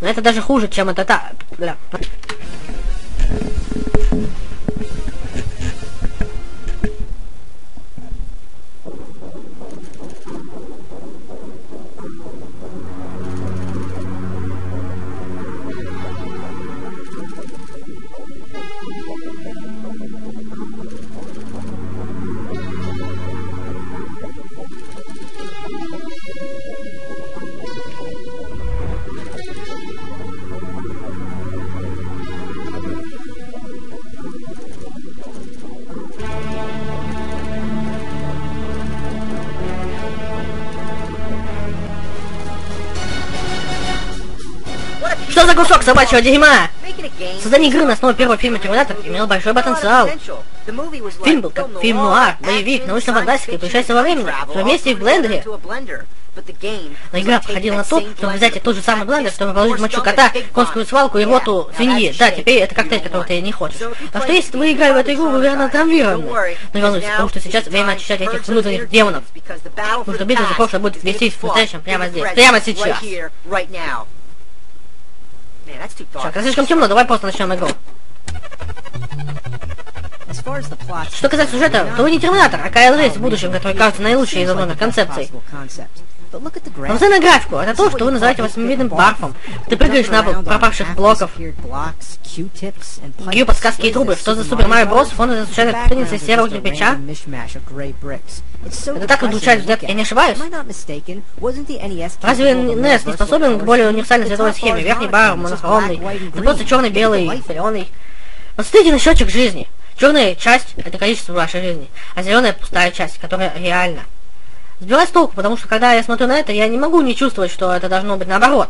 Но это даже хуже, чем это та... Бля. Что за кусок собачьего дерьма? Создание игры на основе первого фильма «Терминатор» имел большой потенциал. Фильм был как фильм нуар, боевик, научная фантастика и путешествие во времени, все вместе в блендере. Но игра походила на то, чтобы взять тот же самый блендер, чтобы положить мочу кота, конскую свалку и роту свиньи. Да, теперь это коктейль, который ты не хочешь. Так что если вы играли в эту игру, вы верно травмированы. Но не волнуйтесь, потому что сейчас время очищать этих внутренних демонов. Потому что битва за прошлое будет вестись в настоящем прямо здесь, прямо сейчас. Так, это слишком темно, давай просто начнем игру. Что касается сюжета, то вы не Терминатор, а Кайл Рейс в будущем, который кажется наилучшей из возможных концепций. Посмотри на графику, это то, что вы называете восьмивидным барфом. Ты прыгаешь на пол пропавших блоков. Гью подсказки и трубы. Что за Супер Марио Брос? Фон это случайно путаница из серого кирпича? Это так удручает взгляд, я не ошибаюсь? Разве NES не способен к более универсальной световой схеме? Верхний бар монохромный, это просто черный-белый, зеленый. Посмотрите на счетчик жизни. Черная часть — это количество вашей жизни, а зеленая — пустая часть, которая реальна. Сбилась с толку, потому что когда я смотрю на это, я не могу не чувствовать, что это должно быть наоборот.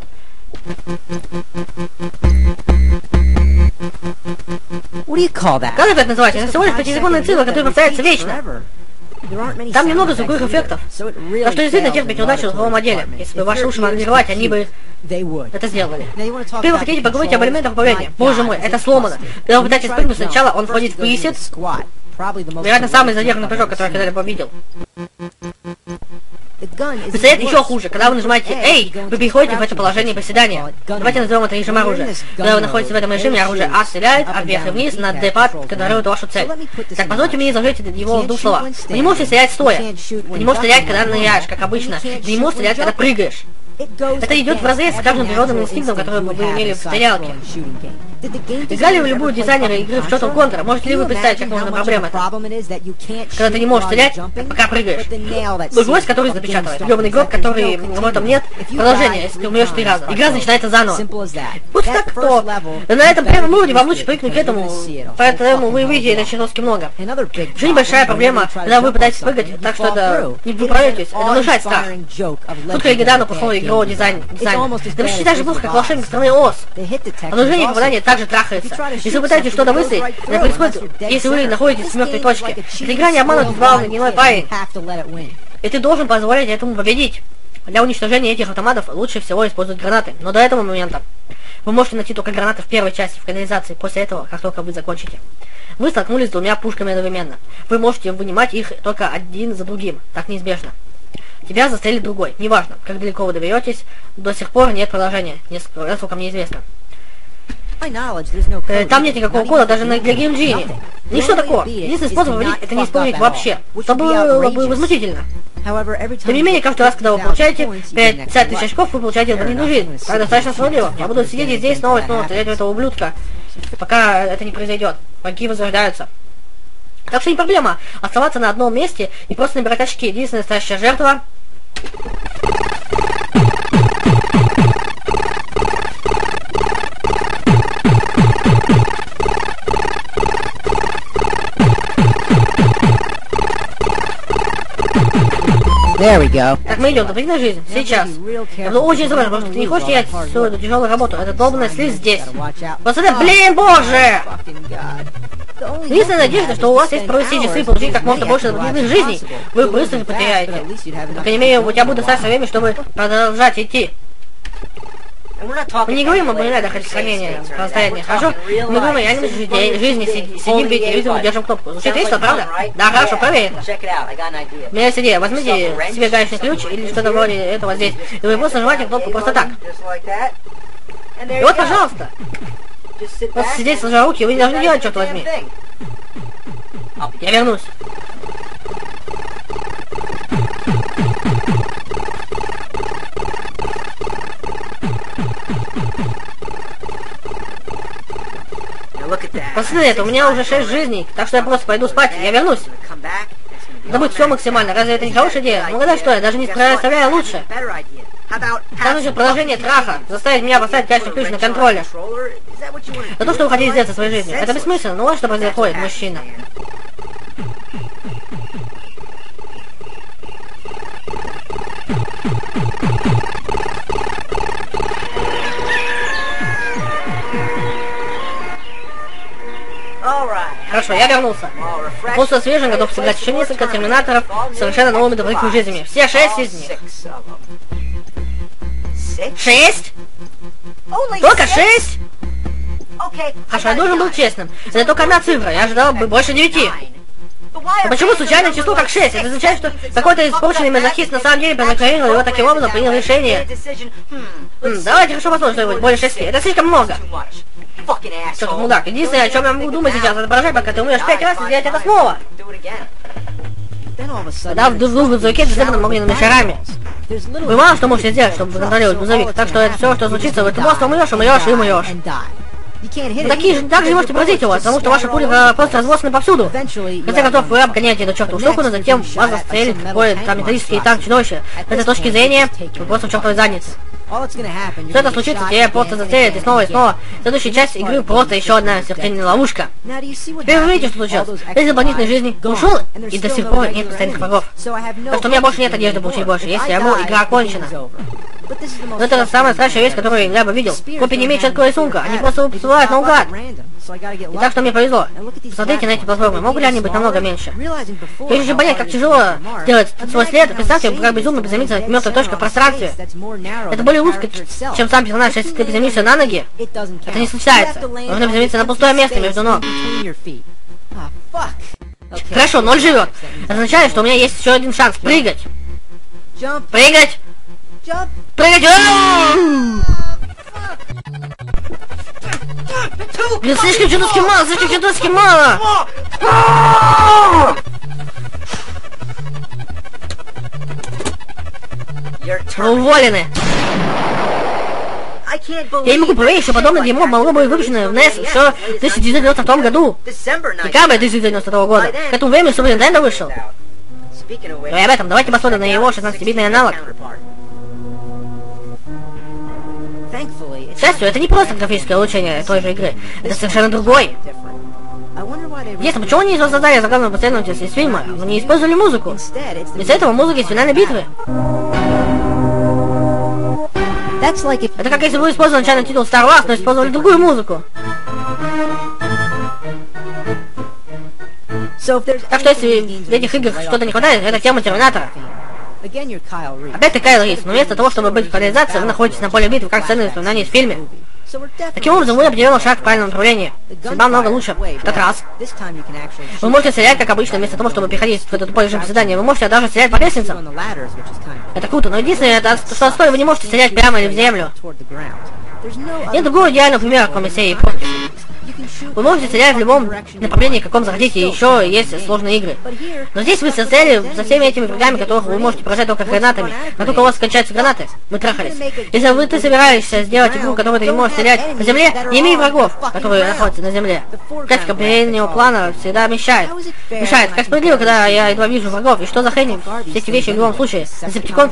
Как это называется? Это всего лишь пятисекундная цифра, которая повторяется вечно. Там немного звуковых эффектов. Так что действительно терпите удачу в звуковом отделе. Если бы ваши уши могли рвать, они бы это сделали. Теперь вы хотите поговорить об элементах управления. Боже мой, это сломано. Когда вы пытаетесь прыгнуть сначала, он входит в присед. Вероятно, самый задержанный прыжок, который я когда-либо видел. Пистолет еще хуже. Когда вы нажимаете «Эй», вы переходите в это положение приседания. Давайте назовем это режим оружия. Когда вы находитесь в этом режиме, оружие А стреляет, а вверх и вниз на D-пад контролирует вашу цель. Так, позвольте мне изложить его в двух словах. Вы не можете стрелять стоя. Вы не можете стрелять, когда ныряешь, как обычно. Вы не можете стрелять, когда прыгаешь. Это идет вразрез с каждым природным инстинктом, который вы имели в стрелялке. Играли вы любую дизайнера игры в Shovel Contra? Можете ли вы представить, как можно проблема это? Когда ты не можешь стрелять, пока прыгаешь. Гвоздь, который запечатывает. Ёбаный гроб, который в этом нет. Продолжение, если ты умрешь 3 раза. Игра начинается заново. Вот так то. На этом первом уровне вам лучше прыгнуть к этому. Поэтому вы выйдете на чертовски много. Еще небольшая проблема, когда вы пытаетесь прыгать, так что это не выправитесь. Это внушает страх. Тут недавно пошел игровой дизайн. Да почти так же плохо, как волшебник страны Оз. Обнаружение попадания также трахается. Если вы пытаетесь что-то выстрелить, это происходит, если вы находитесь в мертвой точке. Эта игра не обманывает главный гнилой парень. И ты должен позволять этому победить. Для уничтожения этих автоматов лучше всего использовать гранаты. Но до этого момента вы можете найти только гранаты в первой части, в канализации, после этого, как только вы закончите. Вы столкнулись с 2 пушками одновременно. Вы можете вынимать их только один за другим. Так неизбежно. Тебя застрелит другой. Неважно, как далеко вы доберетесь, до сих пор нет продолжения, насколько мне известно. Там нет никакого кода даже для Game Genie. Ничто такого. Единственный способ победить — это не исполнить вообще. Это было бы возмутительно. Тем не менее, каждый раз, когда вы получаете 50 тысяч очков, вы получаете дополнительную жизнь. Так достаточно справедливо. Я буду сидеть здесь снова и снова стрелять в этого ублюдка, пока это не произойдет. Враги возрождаются. Так что не проблема оставаться на одном месте и просто набирать очки. Единственная настоящая жертва... There we go. Так, мы идем, дополнительная жизнь, сейчас. Я буду очень осторожен, потому что ты не хочешь терять всю эту тяжелую работу. Это долбанная слизь здесь. Посмотри, блин, боже! Единственная надежда, что у вас есть провести часы и получить как можно больше дополнительных жизней. Вы быстро не потеряете. По крайней мере, у тебя будет достаточно времени, чтобы продолжать идти. Мы не говорим об иногда сохранения состояния, хорошо? Мы говорим о реальной жизни, сидим перед телевизором и держим кнопку. Звучит весело, правда? Да, хорошо, проверь это. У меня есть идея. Возьмите себе гаечный ключ или что-то вроде этого здесь, и вы просто нажимаете кнопку просто так. И вот, пожалуйста. Просто сидеть, сложа руки, вы не должны делать, черт возьми. Я вернусь. Посмотри, это у меня уже 6 жизней, так что я просто пойду спать, я вернусь. Забудь все максимально, разве это не хорошая идея? Ну угадай, что я даже не представляю лучше. Там еще продолжение траха, заставить меня поставить качественный ключ на контроле. За то, что вы хотите сделать со своей жизнью. Это бессмысленно, ну вот что происходит, мужчина. Хорошо, я вернулся. Просто свежим, готов сыграть еще несколько терминаторов с совершенно новыми дополнительными жизнями. Все 6 из них. 6? Только 6? Хорошо, я должен был честным. Это только одна цифра, я ожидал бы больше 9. Но почему случайное число как 6? Это означает, что какой-то испорченный мазохист на самом деле проигнорировал его таким образом, принял решение. Давайте хорошо посмотрим что-нибудь более 6. Это слишком много. Что ты мудак? Единственное, о чем я могу думать сейчас, это поражать, пока ты умеешь 5 раз и сделать это снова. Тогда в грузовике с зелеными огненными шарами. Вы мало что можете сделать, чтобы контролировать грузовик, так что это все, что случится, вы просто умрешь, умрешь и умрешь. Так же не можете поразить его, потому что ваши пули просто разбросаны повсюду. В конце концов, вы обгоняете эту чертову штуку, но затем вас застрелит какой-то металлический танк-чудовище. С этой точки зрения, вы просто в чертовой заднице. Все это случится, тебе просто застрелят и снова и снова. Следующая часть игры просто еще одна смертельная ловушка. Теперь вы видите, что случилось. Из дополнительной жизни ушел, и до сих пор нет постоянных врагов. Так что у меня больше нет надежды получить больше. Если я умру, игра окончена. Но это самая страшная вещь, которую я бы видел. Копии не имеют четкого рисунка, они просто всплывают наугад. И так что мне повезло. Посмотрите на эти платформы, могут ли они быть намного меньше? Прежде чем понять, как тяжело сделать свой след, представьте, как безумно приземлиться на мертвой точке в пространстве. Это более узко, чем сам персонаж. Если ты приземлишься на ноги, это не случается. Нужно приземлиться на пустое место между ног. Хорошо, 0 живет. Это означает, что у меня есть еще один шанс прыгать. Прыгать! Прыгать! Блин, слишком чудовски мало, слишком чудовски мало! Вы уволены! Я не могу поверить, что подобное дерьмо могло быть выпущено в NES еще в 1992 году. Декабрь 1992 года. К этому времени Super Nintendo вышел. Но и об этом, давайте посмотрим на его 16-битный аналог. К счастью, это не просто графическое улучшение той же игры. Это совершенно другой. Ясно, почему они создали заглавную последовательность из фильма, но не использовали музыку? Вместо этого музыка из финальной битвы. Это как если бы вы использовали начальный титул Star Wars, но использовали другую музыку. Так что если в этих играх что-то не хватает, это тема Терминатора. Опять ты Кайл Рис, но вместо того, чтобы быть в канализации, вы находитесь на поле битвы, как ценные воспоминания из фильма. Таким образом, вы определили шаг в правильном направлении. Судьба много лучше. В этот раз. Вы можете стрелять, как обычно, вместо того, чтобы переходить в этот тупой режим заседания. Вы можете даже стрелять по лестницам. Это круто, но единственное, это что стоит, вы не можете стрелять прямо или в землю. Нет другого идеального примера, кроме серии «Против». Вы можете стрелять в любом направлении, каком захотите, еще есть сложные игры. Но здесь вы стреляли со всеми этими врагами, которых вы можете поражать только гранатами. Как только у вас кончаются гранаты, вы трахались. Если ты собираешься сделать игру, которую ты не можешь стрелять по земле, не имей врагов, которые находятся на земле. Графика переднего плана всегда мешает. Как справедливо, когда я едва вижу врагов. И что за хрень? Все эти вещи в любом случае. Десептикон.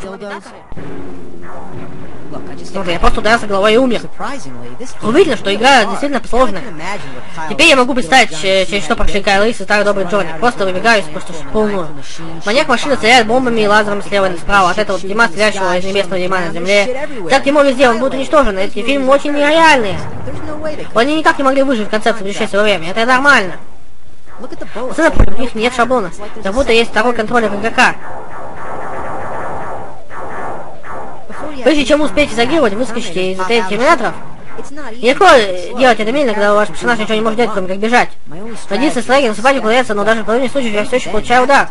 Смотри, я просто ударился головой и умер. Удивительно, что игра действительно сложная. Теперь я могу представить, через что прошли Кайл Рис и старый добрый Джонни. Просто выбегаюсь просто в полную. Маньяк машина стреляет бомбами и лазером слева и справа. От этого дерьма, стреляющего из небесного дерьма на земле. Так дерьмо везде, он будет уничтожен. Эти фильмы очень нереальные. Они никак не могли выжить в концепции путешествия во время. Это нормально. Сцена, против них нет шаблона. Как будто есть второй контроллер игрока. Прежде чем успеете загировать, выскочите из этих терминаторов. Легко делать это медленно, когда ваш персонаж ничего не может делать, кроме как бежать. Но единственный стратегия наступать укладывается, но даже в половине случаев я все еще получаю удар.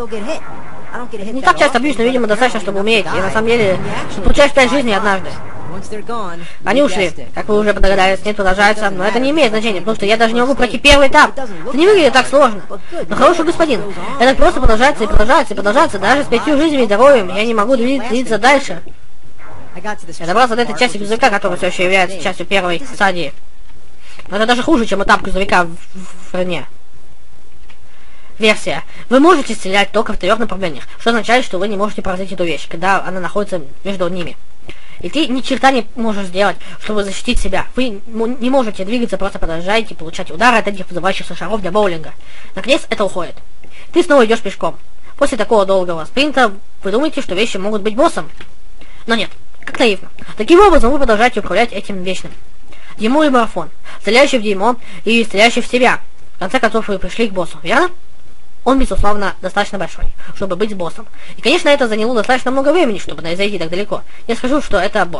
Не так часто бьюсь, но, видимо, достаточно, чтобы умереть. И на самом деле, получаешь 5 жизней однажды. Они ушли. Как вы уже догадались, нет, продолжается, но это не имеет значения, потому что я даже не могу пройти первый этап. Это не выглядит так сложно. Но хороший господин, это просто продолжается и продолжается и продолжается, даже с 5 жизнями и здоровьем. Я не могу двигаться дальше. Я добрался до этой части грузовика, которая все еще является частью первой стадии. Но это даже хуже, чем этап грузовика в Рене. Версия. Вы можете стрелять только в 3 направлениях, что означает, что вы не можете поразить эту вещь, когда она находится между ними. И ты ни черта не можешь сделать, чтобы защитить себя. Вы не можете двигаться, просто продолжаете получать удары от этих вызывающихся шаров для боулинга. Наконец это уходит. Ты снова идешь пешком. После такого долгого спринта вы думаете, что вещи могут быть боссом. Но нет, как наивно. Таким образом вы продолжаете управлять этим вечным. Дерьмовый марафон, стреляющий в дерьмо и стреляющий в себя. В конце концов вы пришли к боссу, верно? Он, безусловно, достаточно большой, чтобы быть боссом. И, конечно, это заняло достаточно много времени, чтобы зайти так далеко. Я скажу, что это босс.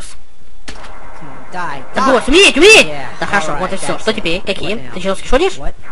Так, босс, умереть! Да хорошо, вот и все. Что теперь? Какие? Ты чего шутишь?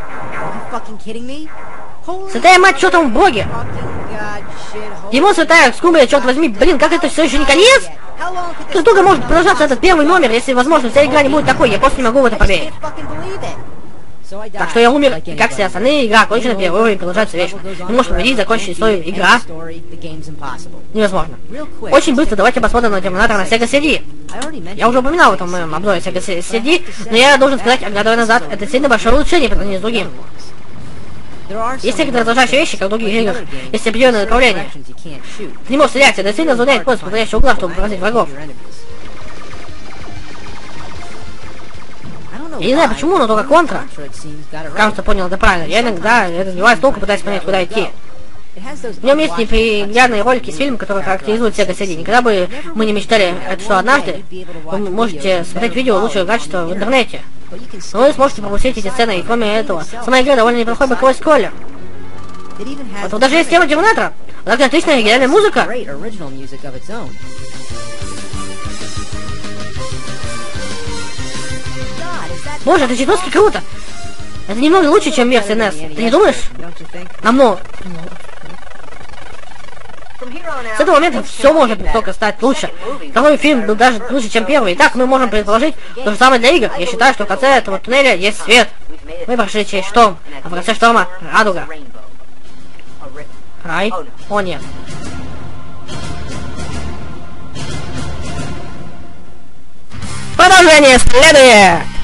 Святая мать, что там в боге? Ему святая скумбрия, черт возьми, блин, как это все еще не конец? Как долго может продолжаться этот первый номер, если, возможно, вся игра не будет такой? Я просто не могу в это поверить. Так что я умер, и как все остальные, игра окончена, первый уровень продолжается вечно. Не можешь победить, закончить историю, игра невозможно. Очень быстро давайте посмотрим на Терминатор на Sega CD. Я уже упоминал в этом моем обзоре Sega CD, но я должен сказать, оглядывая назад, это сильно большое улучшение по сравнению с другим. Есть некоторые раздражающие вещи, как в других играх, есть определенное направление. Ты не можешь стрелять, это сильно затрудняет поиск подходящего угла, чтобы поразить врагов. Я не знаю почему, но только контра. Кажется, понял это правильно. Я иногда это сбиваю с толку, пытаясь понять, куда идти. В нем есть неприглядные ролики с фильмом, которые характеризуют Sega CD. Никогда бы мы не мечтали, что однажды вы можете смотреть видео лучшего качества в интернете. Но вы сможете пропустить эти сцены, и кроме этого, сама игра довольно неплохой боковой скроллер. Вот тут даже есть тема Терминатора. А также отличная оригинальная музыка. Боже, это чертовски круто! Это немного лучше, чем версия NES. Ты не думаешь? Намного. С этого момента все может только стать лучше. Второй фильм был даже лучше, чем первый. Итак, мы можем предположить то же самое для игр. Я считаю, что в конце этого туннеля есть свет. Мы прошли через шторм, а в конце шторма радуга. Рай? О, нет. Продолжение следует!